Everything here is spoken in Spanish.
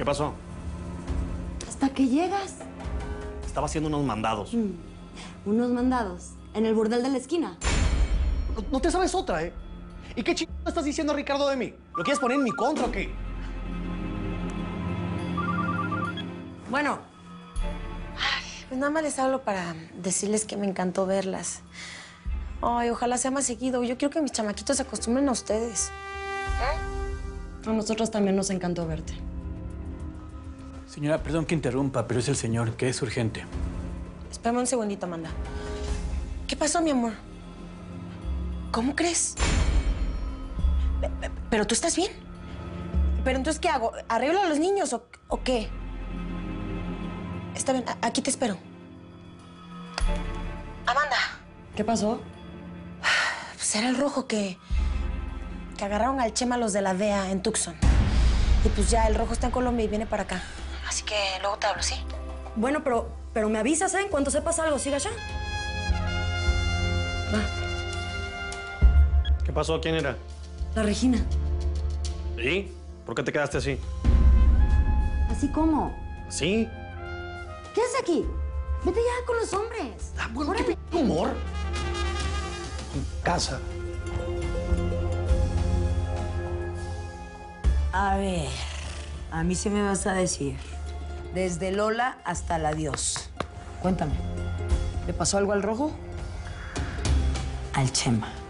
¿Qué pasó? Hasta que llegas. Estaba haciendo unos mandados. Unos mandados. En el burdel de la esquina. No te sabes otra, ¿eh? ¿Y qué chingada estás diciendo, Ricardo, de mí? ¿Lo quieres poner en mi contra o qué? Bueno. Pues nada más les hablo para decirles que me encantó verlas. Ay, ojalá sea más seguido. Yo quiero que mis chamaquitos se acostumbren a ustedes. A nosotros también nos encantó verte. Señora, perdón que interrumpa, pero es el señor, que es urgente. Espérame un segundito, Amanda. ¿Qué pasó, mi amor? ¿Cómo crees? ¿Pero tú estás bien? ¿Pero entonces qué hago? ¿Arreglo a los niños o qué? Está bien, aquí te espero. Amanda. ¿Qué pasó? Pues era el rojo que agarraron al Chema los de la DEA en Tucson. Y pues ya, el rojo está en Colombia y viene para acá. Así que luego te hablo, ¿sí? Bueno, pero me avisas, ¿eh? En cuanto sepas algo, siga ya. Va. ¿Qué pasó? ¿Quién era? La Regina. ¿Y? ¿Por qué te quedaste así? ¿Así cómo? ¿Sí? ¿Qué haces aquí? Vete ya con los hombres. Ah, bueno, Órale. qué humor. Casa. A ver, a mí sí me vas a decir. Desde Lola hasta la Dios. Cuéntame. ¿Le pasó algo al rojo? Al Chema.